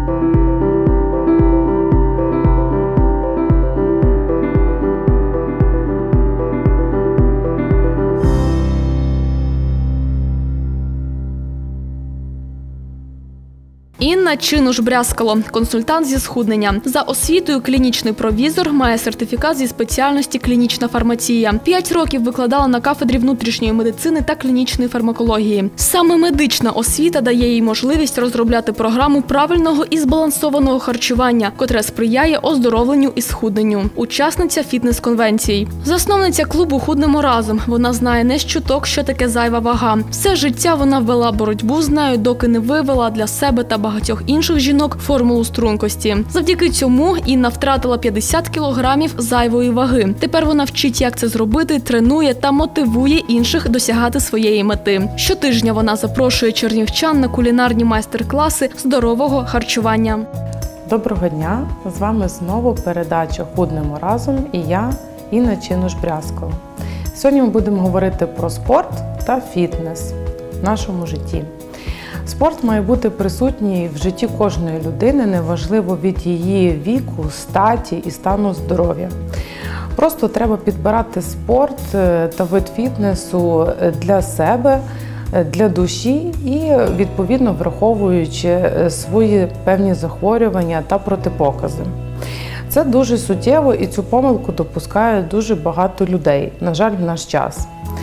Інна Чинуш-Брязкало – консультант зі схуднення. За освітою клінічний провізор, має сертифікат зі спеціальності клінічна фармація. 5 років викладала на кафедрі внутрішньої медицини та клінічної фармакології. Саме медична освіта дає їй можливість розробляти програму правильного і збалансованого харчування, котре сприяє оздоровленню і схудненню. Учасниця фітнес-конвенцій. Засновниця клубу «Худнемо разом». Вона знає не з чуток, що таке зайва вага. Все життя вона вела боротьбу з нею, доки не вивела для себе та багатьох інших жінок формулу стрункості. Завдяки цьому Інна втратила 50 кілограмів зайвої ваги. Тепер вона вчить, як це зробити, тренує та мотивує інших досягати своєї мети. Щотижня вона запрошує чернівчан на кулінарні майстер-класи здорового харчування. Доброго дня! З вами знову передача «Худнемо разом» і я, Інна Чинуш-Брязкало. Сьогодні ми будемо говорити про спорт та фітнес в нашому житті. Спорт має бути присутній в житті кожної людини, неважливо від її віку, статі і стану здоров'я. Просто треба підбирати спорт та вид фітнесу для себе, для душі і, відповідно, враховуючи свої певні захворювання та протипокази. Це дуже суттєво і цю помилку допускають дуже багато людей, на жаль, в наш час.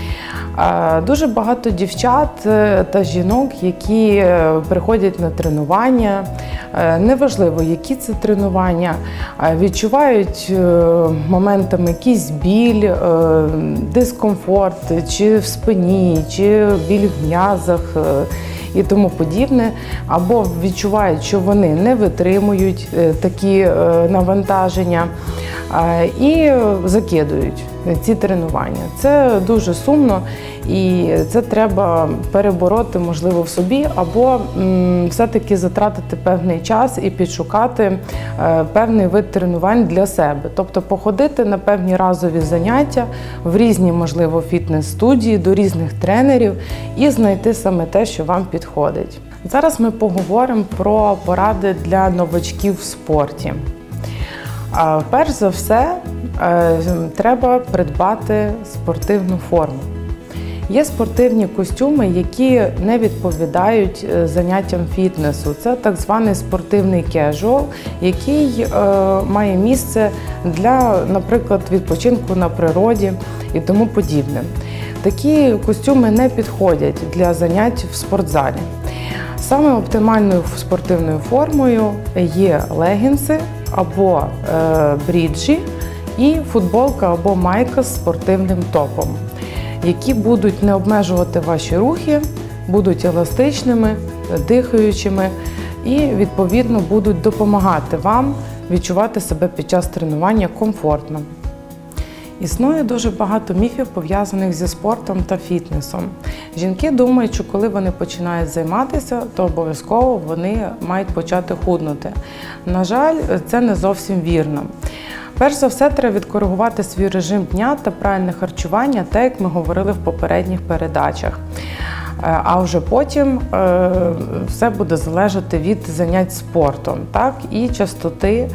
Дуже багато дівчат та жінок, які приходять на тренування, неважливо, які це тренування, відчувають моментами якийсь біль, дискомфорт, чи в спині, чи біль в м'язах і тому подібне, або відчувають, що вони не витримують такі навантаження і закидують ці тренування. Це дуже сумно і це треба перебороти, можливо, в собі, або все-таки затратити певний час і підшукати певний вид тренувань для себе. Тобто походити на певні разові заняття в різні, можливо, фітнес-студії, до різних тренерів і знайти саме те, що вам підходить. Зараз ми поговоримо про поради для новачків в спорті. Перш за все, треба придбати спортивну форму. Є спортивні костюми, які не відповідають заняттям фітнесу. Це так званий спортивний кежуал, який має місце для, наприклад, відпочинку на природі і тому подібне. Такі костюми не підходять для занять в спортзалі. Саме оптимальною спортивною формою є легінси або бріджі і футболка або майка з спортивним топом, які будуть не обмежувати ваші рухи, будуть еластичними, дихаючими і, відповідно, будуть допомагати вам відчувати себе під час тренування комфортно. Існує дуже багато міфів, пов'язаних зі спортом та фітнесом. Жінки думають, що коли вони починають займатися, то обов'язково вони мають почати худнути. На жаль, це не зовсім вірно. Перш за все, треба відкоригувати свій режим дня та правильне харчування, так як ми говорили в попередніх передачах. А вже потім все буде залежати від занять спортом, так, і частоти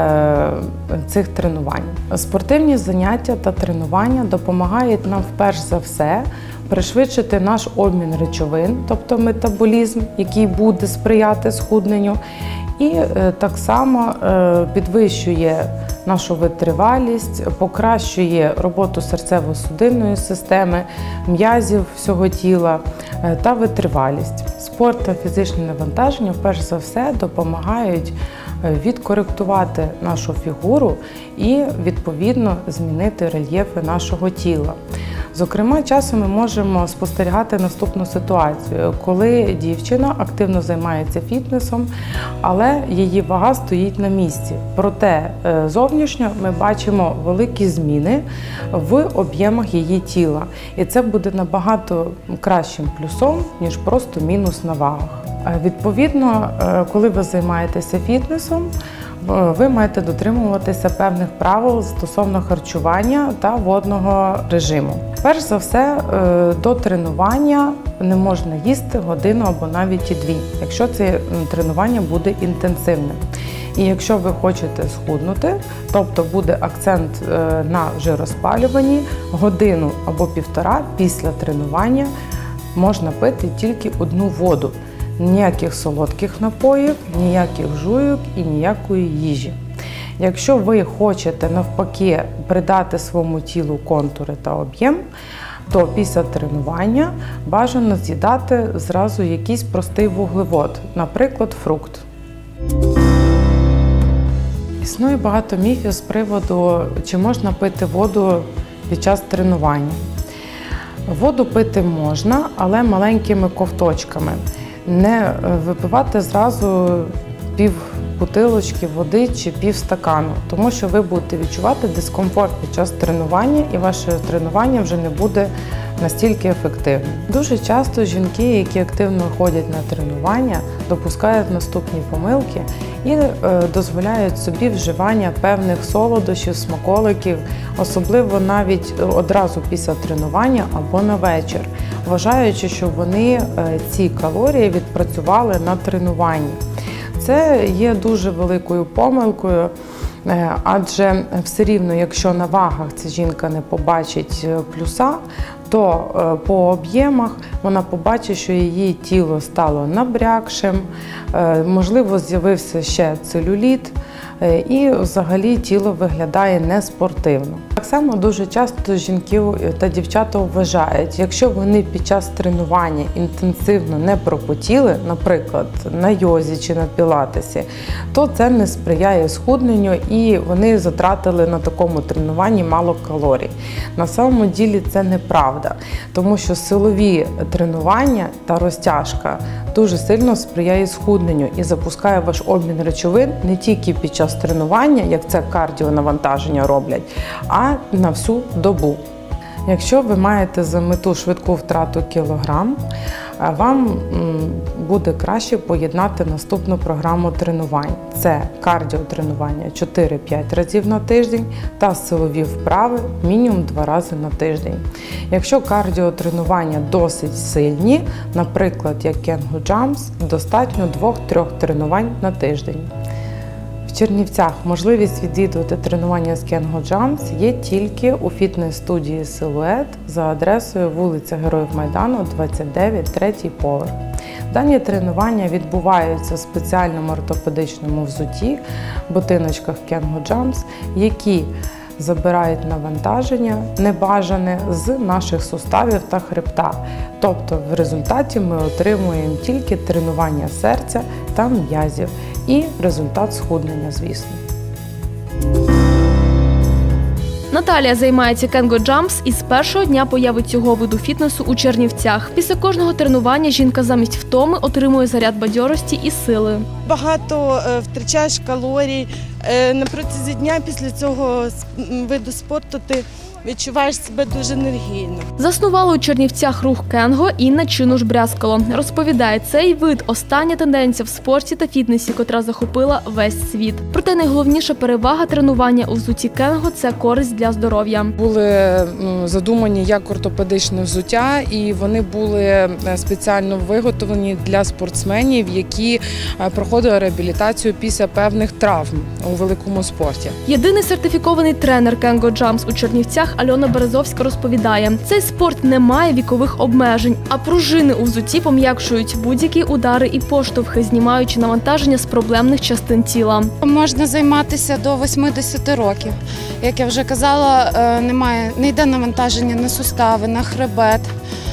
цих тренувань. Спортивні заняття та тренування допомагають нам, перш за все, пришвидшити наш обмін речовин, тобто метаболізм, який буде сприяти схудненню, і так само підвищує нашу витривалість, покращує роботу серцево-судинної системи, м'язів всього тіла та витривалість. Спорт та фізичні навантаження, перш за все, допомагають відкоректувати нашу фігуру і, відповідно, змінити рельєфи нашого тіла. Зокрема, часом ми можемо спостерігати наступну ситуацію, коли дівчина активно займається фітнесом, але її вага стоїть на місці. Проте зовнішньо ми бачимо великі зміни в об'ємах її тіла. І це буде набагато кращим плюсом, ніж просто мінус на вагах. Відповідно, коли ви займаєтеся фітнесом, ви маєте дотримуватися певних правил стосовно харчування та водного режиму. Перш за все, до тренування не можна їсти годину або навіть і 2, якщо це тренування буде інтенсивним. І якщо ви хочете схуднути, тобто буде акцент на жироспалюванні, годину або 1,5 після тренування можна пити тільки одну воду. Ніяких солодких напоїв, ніяких жуйок і ніякої їжі. Якщо ви хочете навпаки придати своєму тілу контури та об'єм, то після тренування бажано з'їдати зразу якийсь простий вуглевод, наприклад, фрукт. Існує багато міфів з приводу, чи можна пити воду під час тренування. Воду пити можна, але маленькими ковточками. Не випивати зразу пів бутилочки води чи пів стакану, тому що ви будете відчувати дискомфорт під час тренування і ваше тренування вже не буде настільки ефективним. Дуже часто жінки, які активно ходять на тренування, допускають наступні помилки і дозволяють собі вживання певних солодощів, смаколиків, особливо навіть одразу після тренування або на вечір, вважаючи, що вони ці калорії відпрацювали на тренуванні. Це є дуже великою помилкою, адже все рівно, якщо на вагах ця жінка не побачить плюса, то по об'ємах вона побачить, що її тіло стало набрякшим, можливо, з'явився ще целюліт, і взагалі тіло виглядає неспортивно. Так само дуже часто жінки та дівчата вважають, якщо вони під час тренування інтенсивно не пропотіли, наприклад, на йозі чи на пілатесі, то це не сприяє схудненню і вони затратили на такому тренуванні мало калорій. На самому ділі це неправда, тому що силові тренування та розтяжка дуже сильно сприяє схудненню і запускає ваш обмін речовин не тільки під час тренування, як це кардіонавантаження роблять, а на всю добу. Якщо ви маєте за мету швидку втрату кілограм, вам буде краще поєднати наступну програму тренувань. Це кардіотренування 4-5 разів на тиждень та силові вправи мінімум 2 рази на тиждень. Якщо кардіотренування досить сильні, наприклад, як Kengo Jumps, достатньо 2-3 тренувань на тиждень. В Чернівцях можливість відвідувати тренування з Kengo Jumps є тільки у фітнес-студії «Силует» за адресою вулиця Героїв Майдану, 29, 3-й поверх. Дані тренування відбуваються в спеціальному ортопедичному взутті, ботиночках Kengo Jumps, які забирають навантаження небажане з наших суставів та хребта. Тобто в результаті ми отримуємо тільки тренування серця та м'язів і результат схуднення, звісно. Наталія займається Kengo Jumps і з першого дня появи цього виду фітнесу у Чернівцях. Після кожного тренування жінка замість втоми отримує заряд бадьорості і сили. Багато втрачаєш калорій. На протязі дня після цього виду спорту ти відчуваєш себе дуже енергійно. Заснувала у Чернівцях рух Kengo Інна Чинуш-Брязкало. Розповідає, цей вид – остання тенденція в спорті та фітнесі, котра захопила весь світ. Проте найголовніша перевага тренування у взутті Kengo – це користь для здоров'я. Були задумані як ортопедичне взуття, і вони були спеціально виготовлені для спортсменів, які проходили реабілітацію після певних травм у великому спорті. Єдиний сертифікований тренер Kengo Jumps у Чернівцях Альона Березовська розповідає, цей спорт не має вікових обмежень, а пружини у взутті пом'якшують будь-які удари і поштовхи, знімаючи навантаження з проблемних частин тіла. Можна займатися до 80 років. Як я вже казала, не йде навантаження на сустави, на хребет.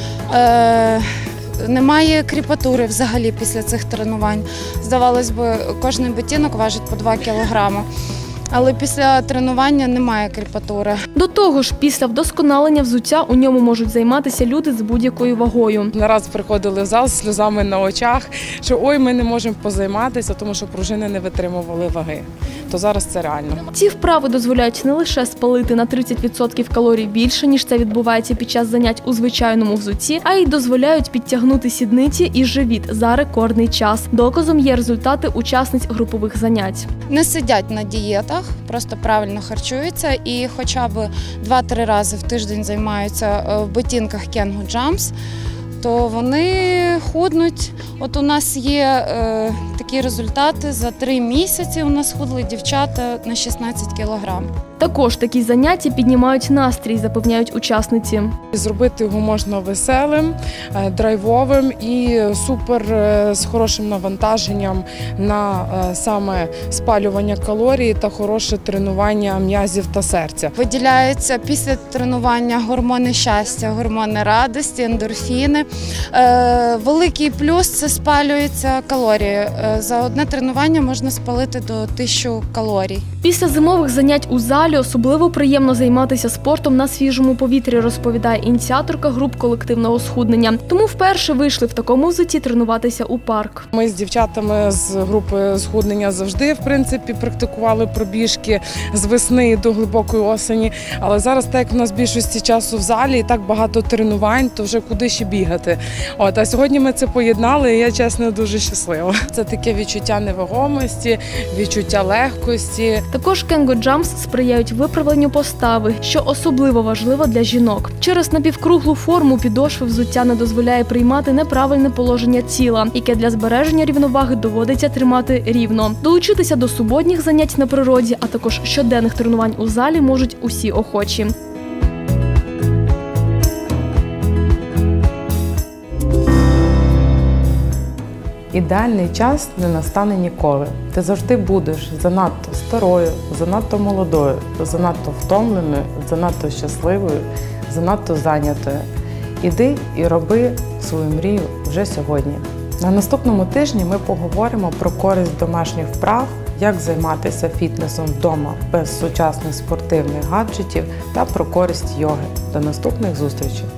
Немає кріпатури взагалі після цих тренувань. Здавалось би, кожен ботинок важить по 2 кілограми. але після тренування немає кріпатури. До того ж, після вдосконалення взуття у ньому можуть займатися люди з будь-якою вагою. Не раз приходили в зал з сльозами на очах, що ой, ми не можемо позайматися, тому що пружини не витримували ваги. То зараз це реально. Ці вправи дозволяють не лише спалити на 30% калорій більше, ніж це відбувається під час занять у звичайному взутті, а й дозволяють підтягнути сідниці і живіт за рекордний час. Доказом є результати учасниць групових занять. Не сидять на дієтах, просто правильно харчуються і хоча б 2-3 рази в тиждень займаються в ботинках Kangoo Jumps, то вони худнуть. От у нас є такі результати. За 3 місяці у нас худли дівчата на 16 кілограм. Також такі заняття піднімають настрій, запевняють учасниці. Зробити його можна веселим, драйвовим і супер з хорошим навантаженням на саме спалювання калорій та хороше тренування м'язів та серця. Виділяються після тренування гормони щастя, гормони радості, ендорфіни. Великий плюс – це спалюються калорії. За одне тренування можна спалити до 1000 калорій. Після зимових занять у залі особливо приємно займатися спортом на свіжому повітрі, розповідає ініціаторка груп колективного схуднення. Тому вперше вийшли в такому взутті тренуватися у парк. Ми з дівчатами з групи схуднення завжди, в принципі, практикували пробіжки з весни до глибокої осені. Але зараз, так як в нас більшості часу в залі і так багато тренувань, то вже куди ще бігати. А сьогодні ми це поєднали, і я, чесно, дуже щаслива. Це таке відчуття невагомості, відчуття легкості. Також Kangoo Jumps сприяють виправленню постави, що особливо важливо для жінок. Через напівкруглу форму підошви взуття не дозволяє приймати неправильне положення тіла, яке для збереження рівноваги доводиться тримати рівно. Долучитися до суботніх занять на природі, а також щоденних тренувань у залі можуть усі охочі. Ідеальний час не настане ніколи. Ти завжди будеш занадто старою, занадто молодою, занадто втомленою, занадто щасливою, занадто зайнятою. Іди і роби свою мрію вже сьогодні. На наступному тижні ми поговоримо про користь домашніх вправ, як займатися фітнесом вдома без сучасних спортивних гаджетів та про користь йоги. До наступних зустрічей!